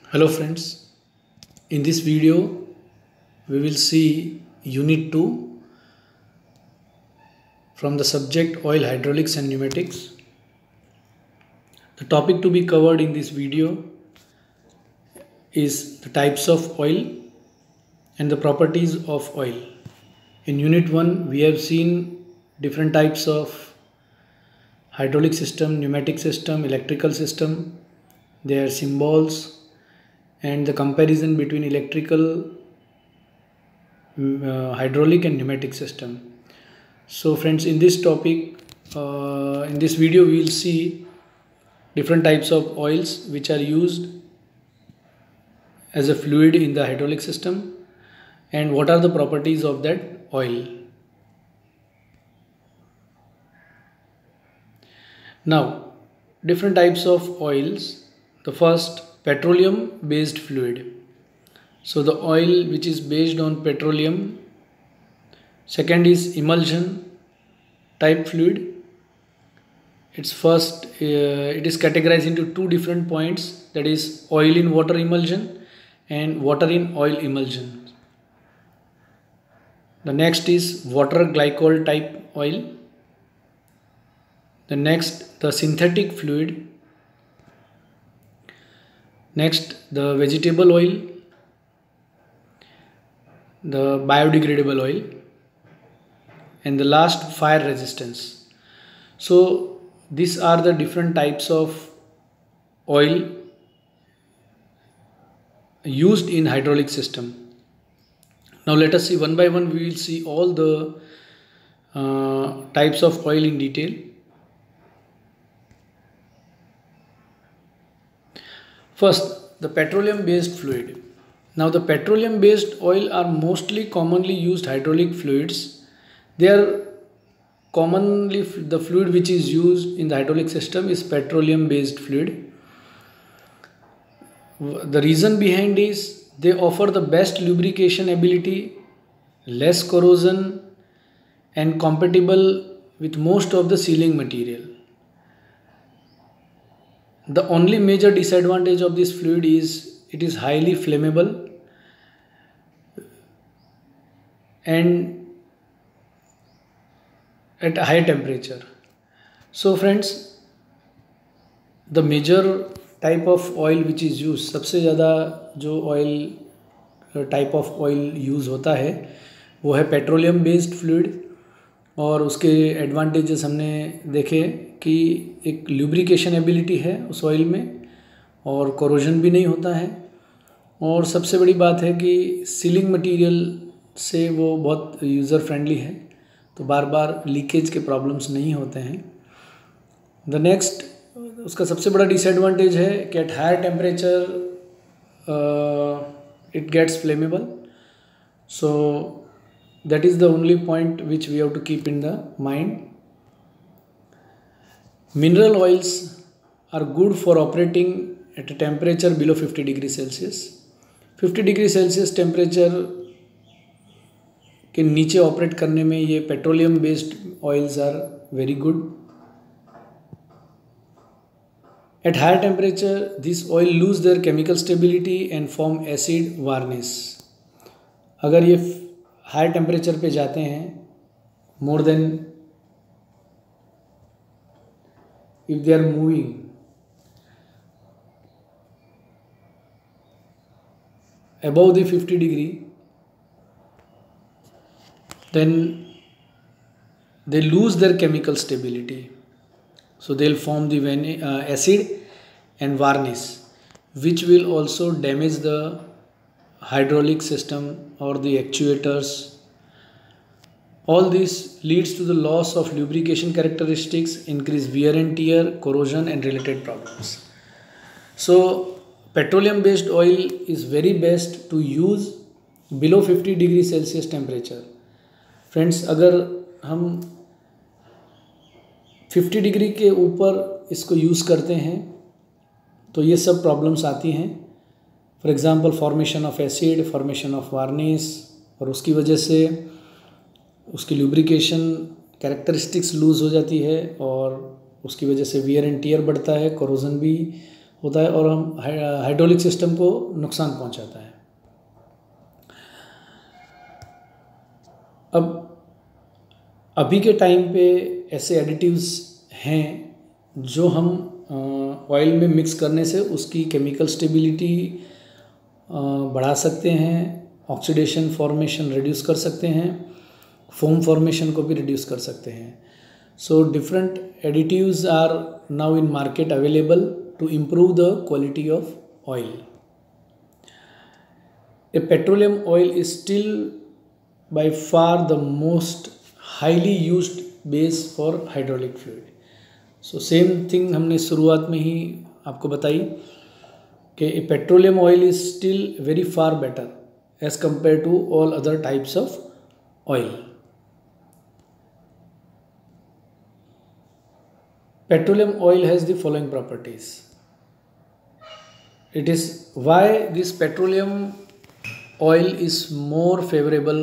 Hello friends, in this video we will see unit 2 from the subject oil hydraulics and pneumatics. The topic to be covered in this video is the types of oil and the properties of oil. In unit 1 we have seen different types of hydraulic system, pneumatic system, electrical system, their symbols and the comparison between electrical, hydraulic and pneumatic system. So friends, in this topic, in this video we will see different types of oils which are used as a fluid in the hydraulic system and what are the properties of that oil. Now, different types of oils. The first, petroleum based fluid. So the oil which is based on petroleum. Second is emulsion type fluid. It is categorized into two different points, that is oil in water emulsion and water in oil emulsion. The next is water glycol type oil. The next, the synthetic fluid. Next, the vegetable oil, the biodegradable oil, and the last, fire resistance. So these are the different types of oil used in hydraulic system. Now let us see one by one. We will see all the types of oil in detail. First, the petroleum based fluid. Now the petroleum based oil are mostly commonly used hydraulic fluids. They are commonly, the fluid which is used in the hydraulic system is petroleum based fluid. The reason behind is they offer the best lubrication ability, less corrosion and compatible with most of the sealing material. The only major disadvantage of this fluid is it is highly flammable and at a high temperature. So friends, the major type of oil which is used, सबसे ज़्यादा जो oil type of oil use होता है वो है petroleum based fluid. और उसके advantages हमने देखे कि एक ल्यूब्रिकेशन एबिलिटी है उस ऑयल में और कोरोजन भी नहीं होता है. और सबसे बड़ी बात है कि सीलिंग मटेरियल से वो बहुत यूज़र फ्रेंडली है, तो बार बार लीकेज के प्रॉब्लम्स नहीं होते हैं. द नेक्स्ट, उसका सबसे बड़ा डिसएडवांटेज है कि at higher temperature it gets flammable. So that is the only point which we have to keep in the mind. Mineral oils are good for operating at a temperature below 50 degrees Celsius. 50 degree Celsius temperature के नीचे operate करने में ये petroleum based oils are very good. At higher temperature, this oil lose their chemical stability and form acid varnish. अगर ये high temperature पे जाते हैं, more than if they are moving above the 50 degree, then they lose their chemical stability. So they'll form the acid and varnish, which will also damage the hydraulic system or the actuators. All this leads to the loss of lubrication characteristics, increased wear and tear, corrosion and related problems. So petroleum based oil is very best to use below 50 degree Celsius temperature. Friends, अगर हम 50 degree के ऊपर इसको use करते हैं तो ये सब प्रॉब्लम्स आती हैं. For example formation of acid, formation of varnish, और उसकी वजह से उसकी लुब्रिकेशन कैरेक्टरिस्टिक्स लूज़ हो जाती है और उसकी वजह से वियर एंड टियर बढ़ता है, कोरोजन भी होता है और हम हाइड्रोलिक सिस्टम को नुकसान पहुंचाता है। अब अभी के टाइम पे ऐसे एडिटिव्स हैं जो हम ऑयल में मिक्स करने से उसकी केमिकल स्टेबिलिटी बढ़ा सकते हैं, ऑक्सीडेशन फॉर्मेशन रिड्यूस कर सकते हैं, फोम फॉर्मेशन को भी रिड्यूस कर सकते हैं। So different additives are now in market available to improve the quality of oil. A petroleum oil is still by far the most highly used base for hydraulic fluid। So same thing हमने शुरुआत में ही आपको बताई कि petroleum oil is still very far better as compare to all other types of oil. Petroleum oil has the following properties. It is why this petroleum oil is more favorable.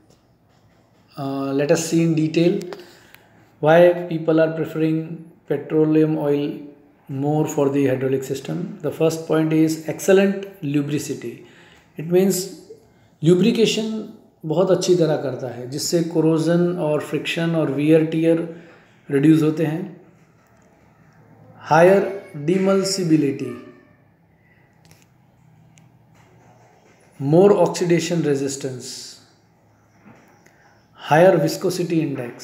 Let us see in detail why people are preferring petroleum oil more for the hydraulic system. The first point is excellent lubricity. It means lubrication बहुत अच्छी तरह करता है, जिससे corrosion और friction और wear tear reduce होते हैं। Higher demulsibility, more oxidation resistance, higher viscosity index,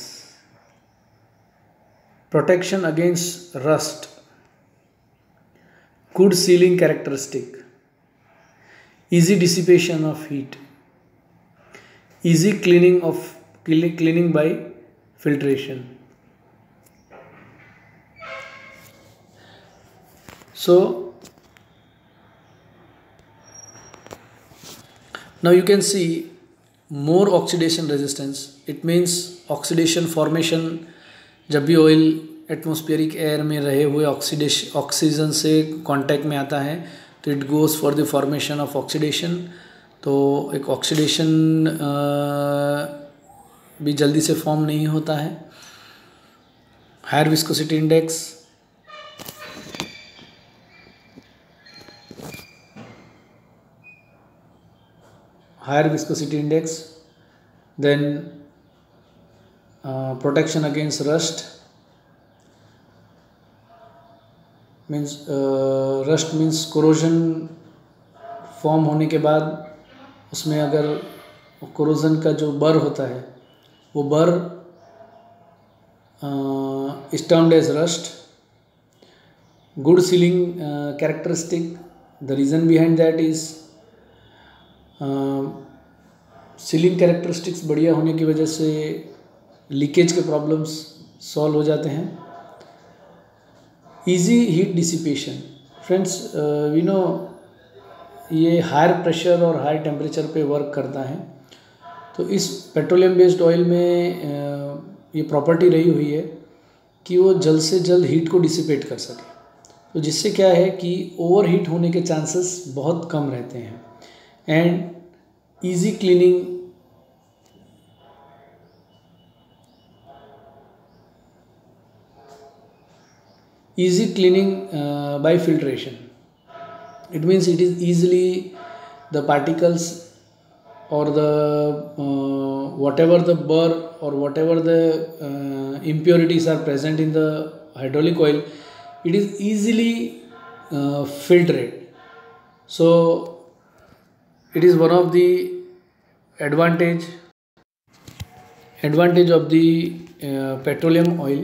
protection against rust, good sealing characteristic, easy dissipation of heat, easy cleaning by filtration. So now you can see more oxidation resistance. It means oxidation formation, जब भी oil atmospheric air में रहे हुए oxygen से contact में आता है तो it goes for the formation of oxidation. तो एक ऑक्सीडेशन भी जल्दी से फॉर्म नहीं होता है। Higher viscosity index, higher viscosity index, then protection against rust, means rust means corrosion form होने के बाद उसमें अगर corrosion का जो बर होता है वो बर is termed as rust. Good sealing characteristic, the reason behind that is sealing characteristics बढ़िया होने की वजह से लीकेज के प्रॉब्लम्स सॉल्व हो जाते हैं। Easy heat dissipation, friends we know ये हायर प्रेशर और हाई टेम्परेचर पे वर्क करता है, तो इस पेट्रोलियम बेस्ड ऑयल में ये प्रॉपर्टी रही हुई है कि वो जल्द से जल्द हीट को डिसिपेट कर सके, तो जिससे क्या है कि ओवर हीट होने के चांसेस बहुत कम रहते हैं। And easy cleaning, by filtration. It means it is easily the particles or the whatever the burr or whatever the impurities are present in the hydraulic oil, it is easily filtered. So it is one of the advantage of the petroleum oil.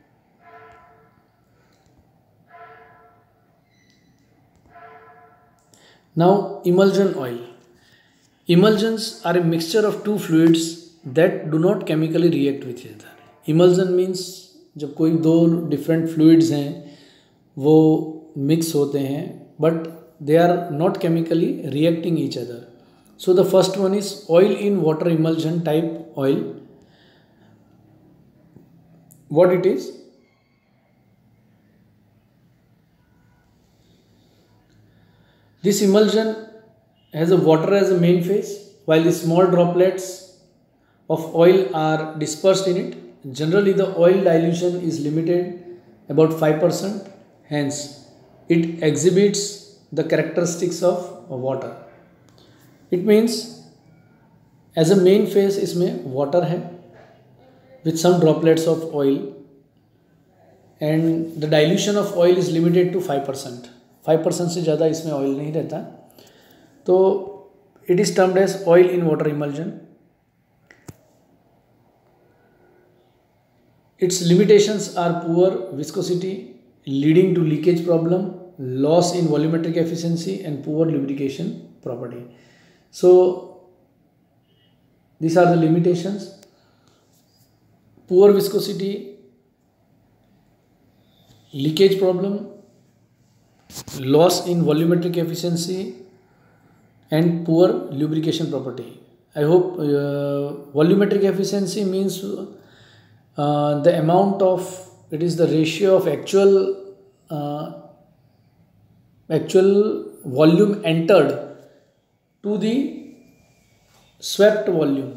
Now emulsion oil. Emulsions are a mixture of two fluids that do not chemically react with each other. Emulsion means जब कोई दो different fluids हैं वो mix होते हैं but they are not chemically reacting each other. So the first one is oil in water emulsion type oil. What it is? This emulsion has a water as a main phase while the small droplets of oil are dispersed in it. Generally the oil dilution is limited about 5%. Hence it exhibits the characteristics of water. It means as a main phase इसमें water है with some droplets of oil, and the dilution of oil is limited to 5%. 5% से ज़्यादा इसमें oil नहीं रहता, तो it is termed as oil in water emulsion. Its limitations are poor viscosity leading to leakage problem, loss in volumetric efficiency and poor lubrication property. So these are the limitations: poor viscosity, leakage problem, loss in volumetric efficiency and poor lubrication property. I hope volumetric efficiency means the amount of, it is the ratio of actual volume entered to the swept volume.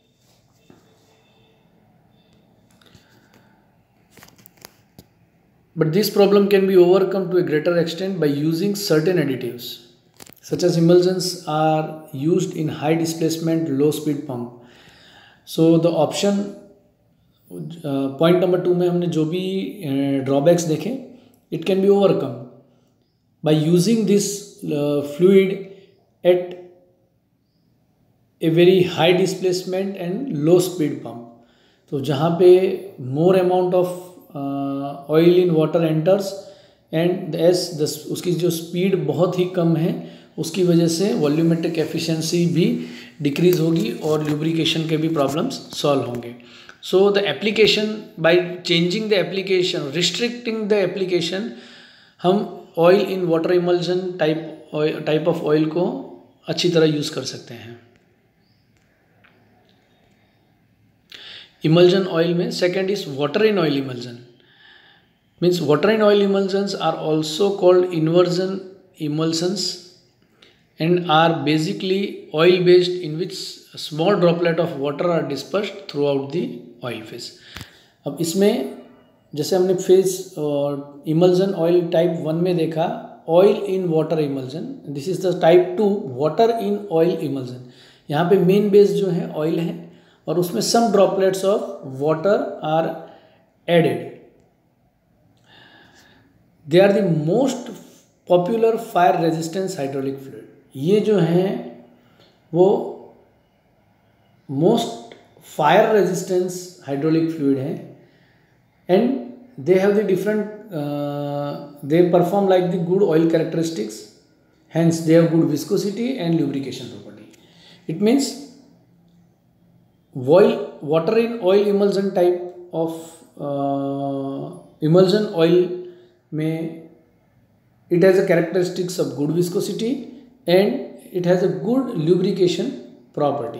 But this problem can be overcome to a greater extent by using certain additives, such as emulsions are used in high displacement low speed pump. So the option point number 2 में हमने जो भी drawbacks देखे, it can be overcome by using this fluid at a very high displacement and low speed pump. तो जहाँ पे more amount of oil in water enters and उसकी जो स्पीड बहुत ही कम है, उसकी वजह से वॉल्यूमेट्रिक एफिशिएंसी भी डिक्रीज होगी और लुब्रिकेशन के भी प्रॉब्लम्स सॉल्व होंगे. So the application, by changing the application, restricting the application, हम oil in water emulsion type of oil को अच्छी तरह यूज़ कर सकते हैं. Emulsion oil में second is water in oil emulsion. Means water in oil emulsions are also called inversion emulsions and are basically oil based, in which a small droplet of water are dispersed throughout the oil phase. अब इसमें जैसे हमने phase emulsion oil type 1 में देखा, oil in water emulsion, this is the type 2 water in oil emulsion. यहाँ पे main base जो है ऑयल है और उसमें some droplets of water are added. They are the most popular fire resistance hydraulic fluid. ये जो हैं वो most fire resistance hydraulic fluid है, and they have the different, they perform like the good oil characteristics, hence they have good viscosity and lubrication property. It means water in oil emulsion type of emulsion oil में it has a characteristics of good viscosity and it has a good lubrication property.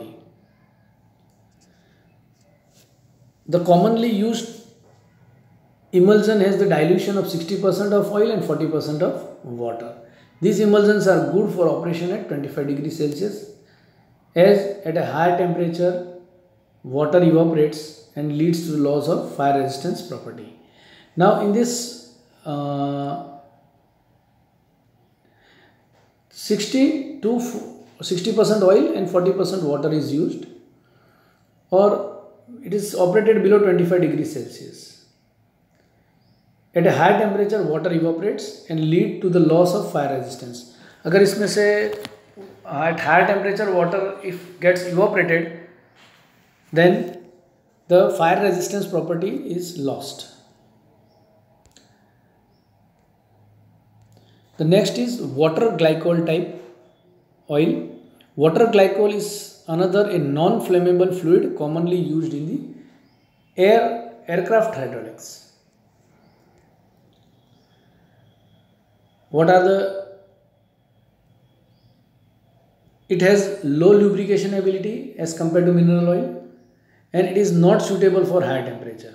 The commonly used emulsion has the dilution of 60% of oil and 40% of water. These emulsions are good for operation at 25 degrees Celsius, as at a higher temperature water evaporates and leads to the loss of fire resistance property. Now in this 60% oil and 40% water is used, or it is operated below 25 degrees Celsius. At a high temperature water evaporates and lead to the loss of fire resistance. अगर इसमें से at higher temperature water if gets evaporated, then the fire resistance property is lost. The next is water glycol type oil. Water glycol is another a non-flammable fluid commonly used in the aircraft hydraulics. What are the? It has low lubrication ability as compared to mineral oil, and it is not suitable for high temperature.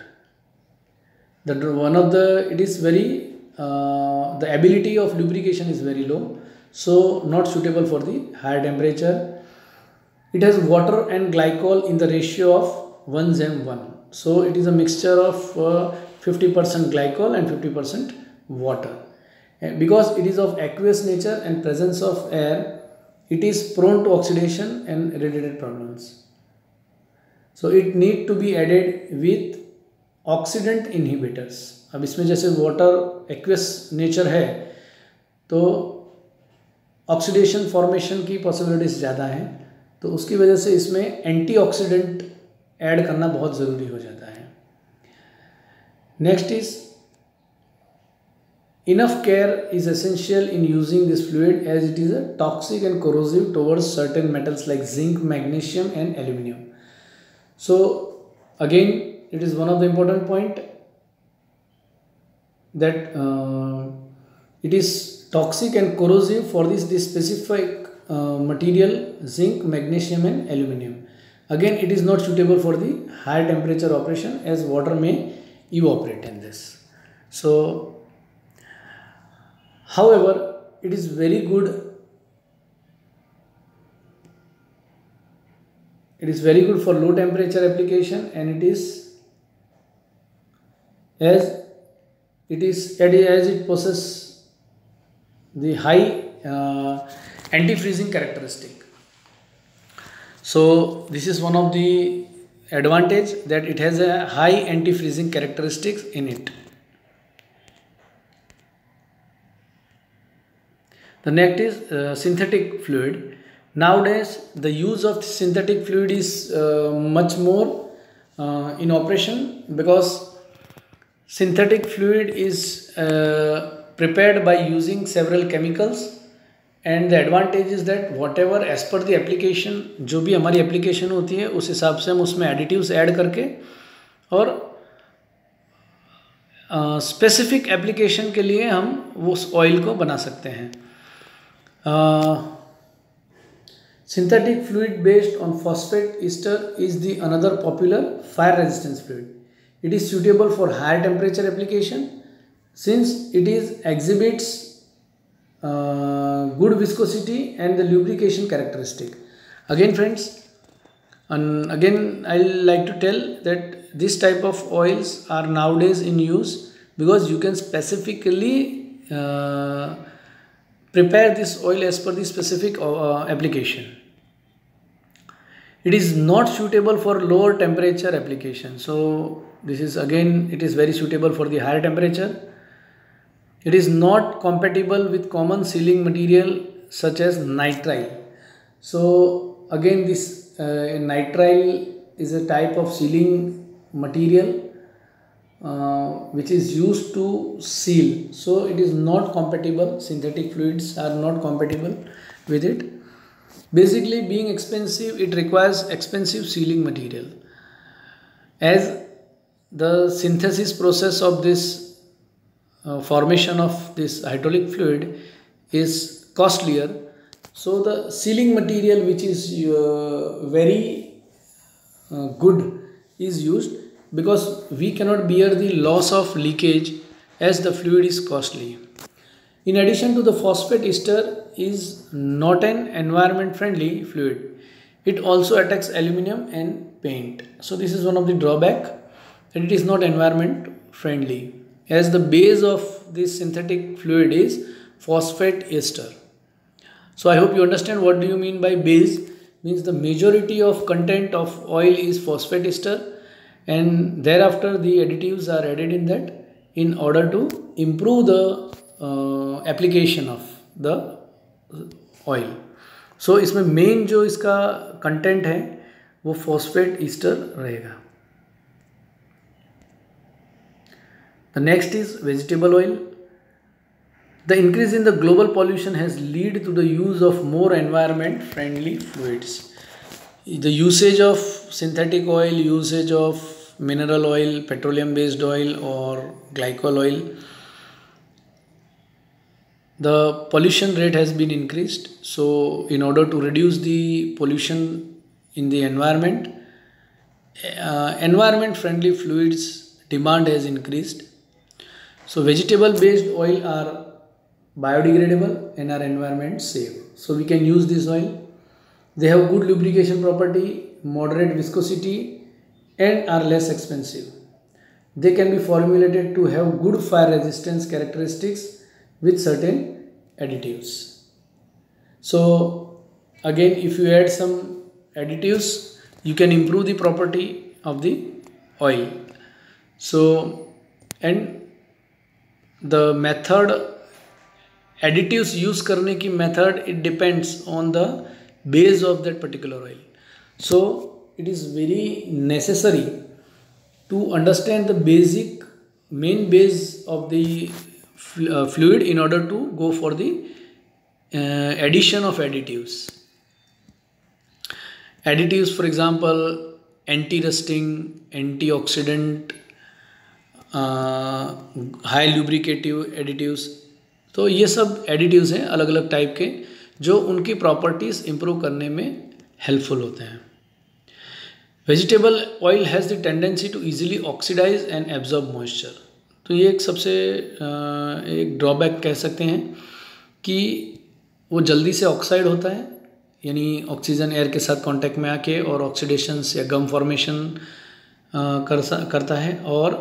It is very the ability of lubrication is very low, so not suitable for the higher temperature. It has water and glycol in the ratio of 1:1, so it is a mixture of 50% glycol and 50% water, Because it is of aqueous nature and presence of air, it is prone to oxidation and related problems. So it need to be added with oxidant inhibitors. अब इसमें जैसे water aqueous nature है तो oxidation formation की possibilities ज़्यादा हैं, तो उसकी वजह से इसमें एंटीऑक्सीडेंट ऐड करना बहुत ज़रूरी हो जाता है. Next is enough care is essential in using this fluid as it is a toxic and corrosive towards certain metals like zinc, magnesium and aluminum. So again it is one of the important point that it is toxic and corrosive for this specific material zinc, magnesium and aluminum. Again it is not suitable for the high temperature operation as water may evaporate in this. So however, it is very good. It is very good for low temperature application, and it is as it possesses the high anti-freezing characteristic. So this is one of the advantage that it has a high anti-freezing characteristics in it. The next is synthetic fluid. Nowadays, the use of synthetic fluid is much more in operation because synthetic fluid is prepared by using several chemicals, and the advantage is that whatever as per the application, जो भी हमारी application होती है उस हिसाब से हम उसमें additives ऐड करके और स्पेसिफिक एप्लीकेशन के लिए हम उस ऑयल को बना सकते हैं. Synthetic fluid based on phosphate ester is the another popular fire resistance fluid. It is suitable for higher temperature application since it exhibits good viscosity and the lubrication characteristic. Again friends, and again I like to tell that this type of oils are nowadays in use because you can specifically prepare this oil as per the specific application. It is not suitable for lower temperature application. So this is again, it is very suitable for the higher temperature. It is not compatible with common sealing material such as nitrile. So again this nitrile is a type of sealing material which is used to seal. So it is not compatible. Synthetic fluids are not compatible with it. Basically being expensive, it requires expensive sealing material. As the synthesis process of this formation of this hydraulic fluid is costlier, so the sealing material which is very good is used because we cannot bear the loss of leakage as the fluid is costly. In addition to the phosphate ester is not an environment friendly fluid. It also attacks aluminum and paint. So this is one of the drawback, that it is not environment friendly as the base of this synthetic fluid is phosphate ester. So I hope you understand what do you mean by base. Means the majority of content of oil is phosphate ester, and thereafter the additives are added in that in order to improve the application of the oil. So इसमें main जो इसका content है वो phosphate ester रहेगा. The next is vegetable oil. The increase in the global pollution has led to the use of more environment friendly fluids. The usage of synthetic oil, usage of mineral oil, petroleum based oil or glycol oil, the pollution rate has been increased. So in order to reduce the pollution in the environment, environment friendly fluids demand has increased. So vegetable based oil are biodegradable and are environment safe. So we can use this oil. They have good lubrication property, moderate viscosity and are less expensive. They can be formulated to have good fire resistance characteristics with certain additives. So again, if you add some additives, you can improve the property of the oil. So, and the method, additives use करने की method, it depends on the base of that particular oil. So it is very necessary to understand the basic main base of the fluid in order to go for the addition of additives. Additives, for example, anti-rusting, antioxidant, high lubricative additives. तो ये सब additives हैं अलग अलग type के जो उनकी properties improve करने में हेल्पफुल होते हैं. Vegetable oil has the tendency to easily oxidise and absorb moisture. तो ये एक सबसे एक ड्रॉबैक कह सकते हैं कि वो जल्दी से ऑक्साइड होता है, यानी ऑक्सीजन एयर के साथ कांटेक्ट में आके और ऑक्सीडेशंस या गम फॉर्मेशन करता है और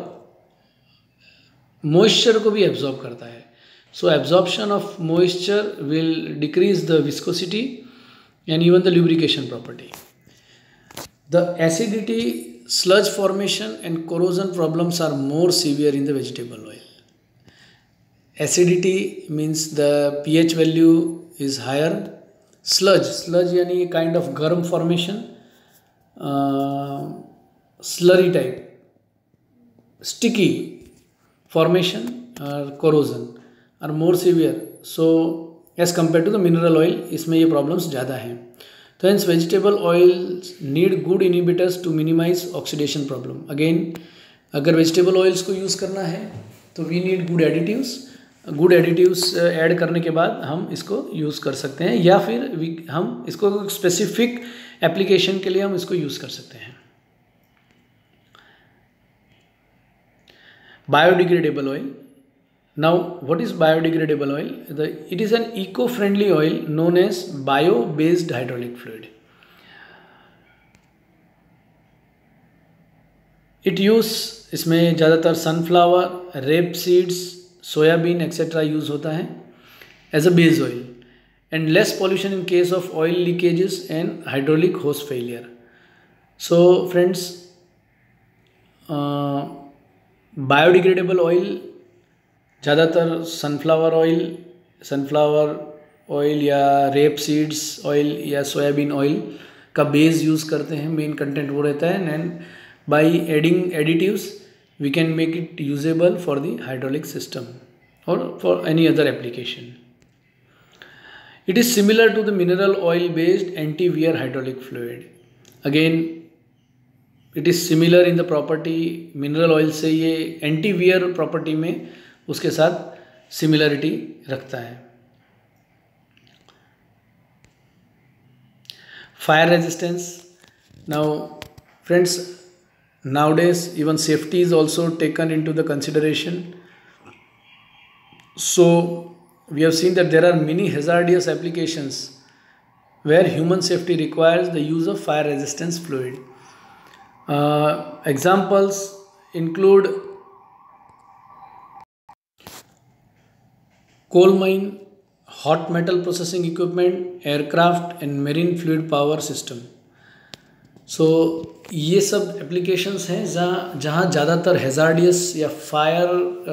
मॉइस्चर को भी एब्जॉर्ब करता है. So absorption of moisture will decrease the viscosity and even the lubrication property. The acidity, sludge formation and corrosion problems are more severe in the vegetable oil. Acidity means the pH value is higher. Sludge यानी kind of गर्म formation, slurry type, sticky formation or corrosion are more severe. So as compared to the mineral oil, इसमें ये problems ज़्यादा हैं. तो hence vegetable oils need good inhibitors to minimize oxidation problem. Again, अगर vegetable oils को use करना है तो we need good additives. Good additives add करने के बाद हम इसको यूज़ कर सकते हैं या फिर हम इसको स्पेसिफिक एप्लीकेशन के लिए हम इसको यूज़ कर सकते हैं. Biodegradable oil. Now, what is biodegradable oil? It is an eco-friendly oil known as bio-based hydraulic fluid. इसमें ज़्यादातर sunflower, rape seeds, soybean etcetera use होता है as a base oil and less pollution in case of oil leakages and hydraulic hose failure. So friends, biodegradable oil ज़्यादातर sunflower oil या rape seeds oil या soybean oil का base use करते हैं. Main content वो रहता है and by adding additives we can make it usable for the hydraulic system और for any other application. It is similar to the mineral oil based anti wear hydraulic fluid. Again it is similar in the property. Mineral oil से ये anti wear property में उसके साथ similarity रखता है. Fire resistance. Now friends, nowadays even safety is also taken into the consideration. So we have seen that there are many hazardous applications where human safety requires the use of fire resistance fluid. Examples include coal mine, hot metal processing equipment, aircraft and marine fluid power system. सो ये सब applications हैं जहाँ ज़्यादातर hazardous या fire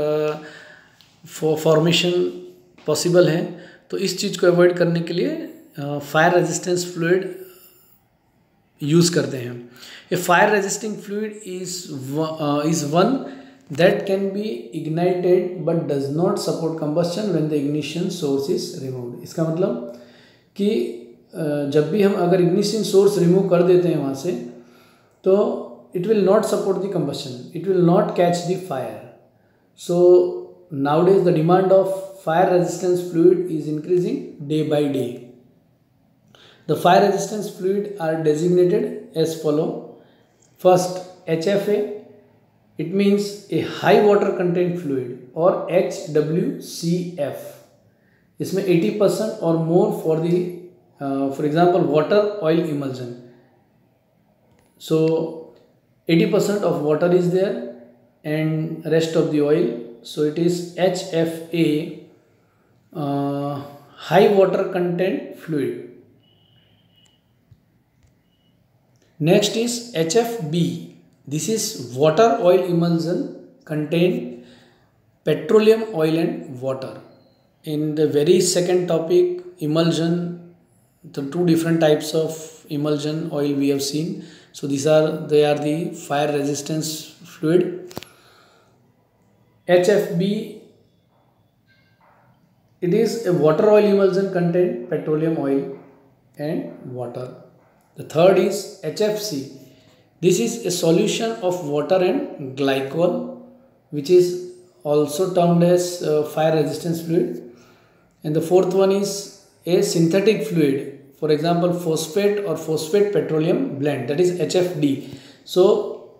formation possible है. तो इस चीज़ को अवॉइड करने के लिए फायर रेजिस्टेंस फ्लूइड यूज़ करते हैं. A fire resisting fluid is one that can be ignited but does not support combustion when the ignition source is removed. इसका मतलब कि जब भी हम अगर इग्निशन सोर्स रिमूव कर देते हैं वहाँ से तो it will not support the combustion, it will not catch the fire. So nowadays the demand of fire resistance fluid is increasing day by day. The fire resistance fluid are designated as follow. First, HFA, it means a high water content fluid, और HWCF, इसमें 80% और more for the for example water oil emulsion. So 80% of water is there and rest of the oil, so it is HFA. uh, high water content fluid. Next is HFB. This is water oil emulsion contain petroleum oil and water. In the very second topic, emulsion, the two different types of emulsion oil we have seen. So they are the fire resistance fluid. HFB, it is a water oil emulsion contain petroleum oil and water. The third is HFC. This is a solution of water and glycol, which is also termed as fire resistance fluid. And the fourth one is a synthetic fluid, for example phosphate or phosphate petroleum blend, that is HFD. So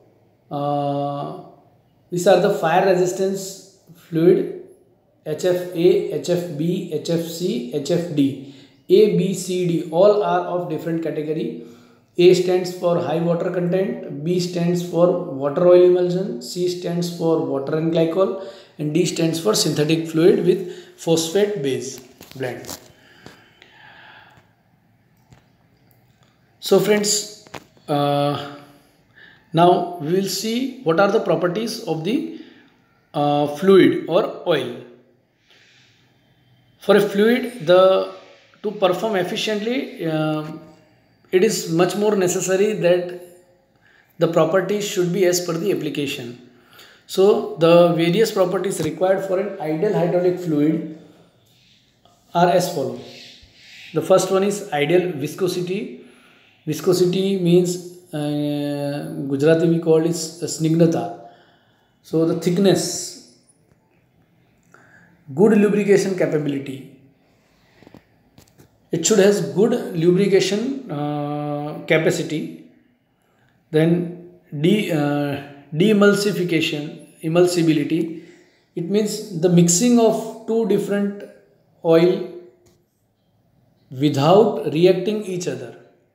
these are the fire resistance fluid: HFA, HFB, HFC, HFD. A, B, C, D all are of different category. A stands for high water content, B stands for water oil emulsion, C stands for water and glycol, and D stands for synthetic fluid with phosphate base blend. So friends, now we will see what are the properties of the fluid or oil. For a fluid, to perform efficiently, it is much more necessary that the properties should be as per the application. So the various properties required for an ideal hydraulic fluid are as follows. The first one is ideal viscosity. Viscosity means Gujarati we call it snignata. So the thickness. Good lubrication capability. It should has good lubrication capacity. Then emulsibility. It means the mixing of two different oil without reacting each other.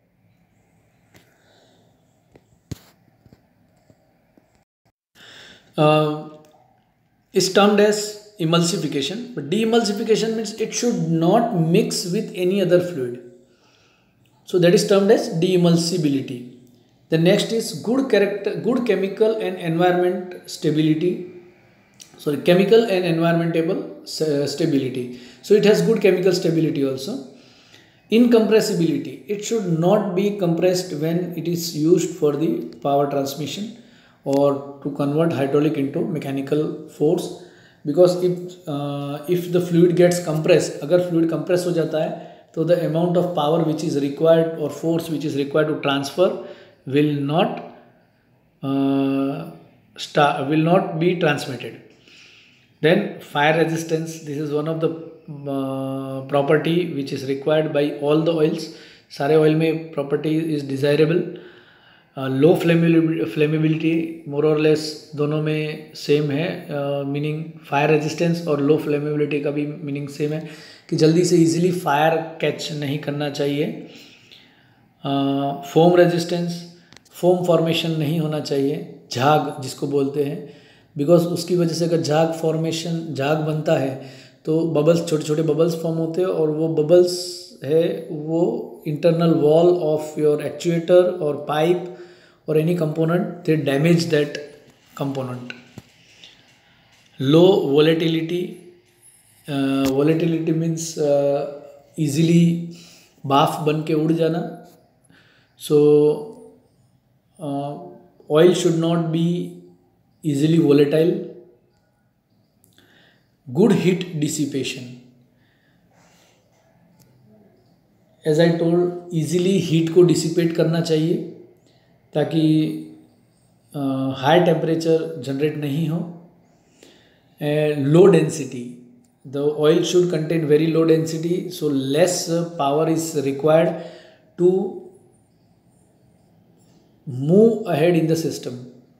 Is termed as emulsification, but de-emulsification means it should not mix with any other fluid. So that is termed as de-emulsibility. The next is good chemical and environment stability. Sorry, chemical and environmental stability. So it has good chemical stability also. Incompressibility. It should not be compressed when it is used for the power transmission or to convert hydraulic into mechanical force, because if the fluid gets compressed, अगर fluid compress हो जाता है तो the amount of power which is required or force which is required to transfer will not be transmitted. Then fire resistance. This is one of the property which is required by all the oils. सारे oil में property is desirable. Low flammability more और less दोनों में same है, meaning fire resistance और लो flammability का भी meaning same है कि जल्दी से इजीली फायर कैच नहीं करना चाहिए. फोम रेजिस्टेंस, फोम फॉर्मेशन नहीं होना चाहिए, झाग जिसको बोलते हैं, बिकॉज उसकी वजह से अगर झाग बनता है तो बबल्स, छोटे छोटे बबल्स फॉर्म होते हैं और वो बबल्स है वो internal wall of your actuator और pipe or any component, they damage that component. Low volatility. Volatility means easily बाफ बन के उड़ जाना. So oil should not be easily volatile. Good heat dissipation. As I told, easily heat को dissipate करना चाहिए ताकि हाई टेम्परेचर जनरेट नहीं हो. Low density. The oil should contain very low density, so less power is required to move ahead in the system.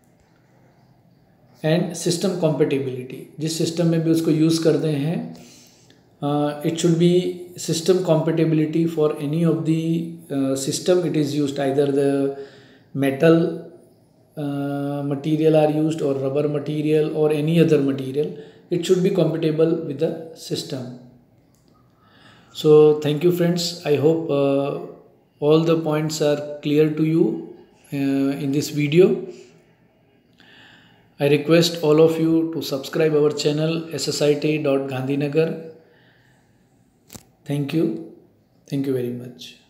And system compatibility. जिस system में भी उसको यूज़ करते हैं, it should be system compatibility for any of the system it is used. Either the metal material are used or rubber material or any other material, it should be compatible with the system. So thank you friends, I hope all the points are clear to you in this video. I request all of you to subscribe our channel SSIT Gandhinagar. Thank you very much.